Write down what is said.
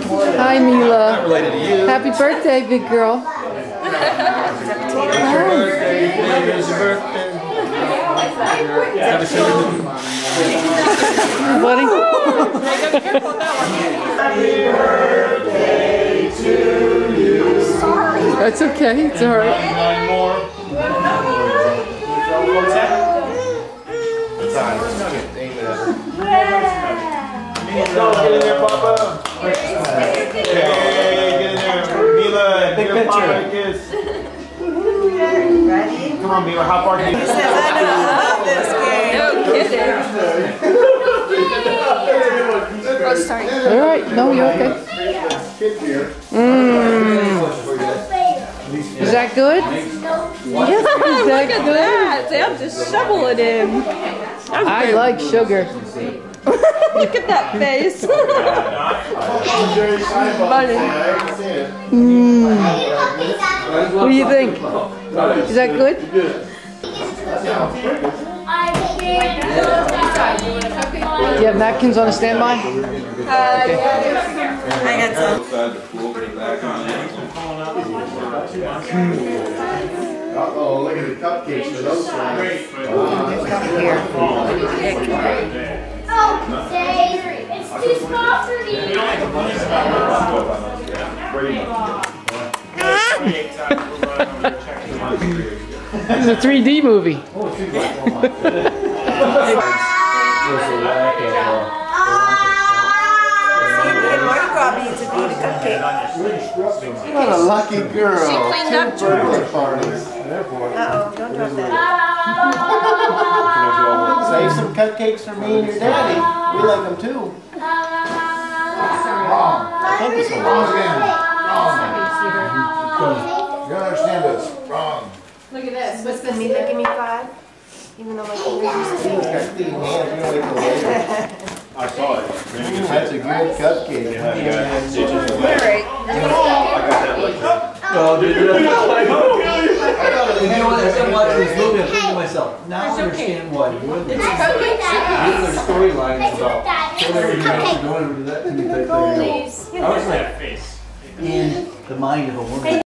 Hi, Mila. Not related to you. Happy birthday, big girl. Happy birthday, it's your birthday. Have a sugar cookie. Buddy. Happy birthday to you. Sorry. That's okay. It's all right. Nine more. What's that? It's on. Aim it at her. Go, get in there, Papa. Hey, get in there. Mila, big picture. Kiss. Ready? Come on, Mila. How far can you? He says, I love this game. No kidding. Oh, sorry. All right. No, you're okay. Is that good? Yeah, Is that look at good? that. Sam just shoveling him. I like sugar. Look at that face. Funny. What do you think? Is that good? Do you have napkins on a standby? I got some. Uh-oh, look at the cupcakes for those guys. Oh, Dave, it's too small for me. This is a 3D movie. What a lucky girl. She cleaned up. Birthday parties. Uh-oh, don't drop that. Save some cupcakes for me and your daddy. We like them too. Wrong. I think it's wrong again. Wrong. You don't understand this. Wrong. Look at this. What's this? Mila, give me 5. Even though my fingers are still Got clean hands. You don't wait till later. I saw it. That's a good cupcake. Alright. Oh, dude, You know what? As I'm watching this movie, I'm thinking to myself, now I understand why the storyline is about whatever you have to do to that to me type thing. I was like, in the mind of a woman.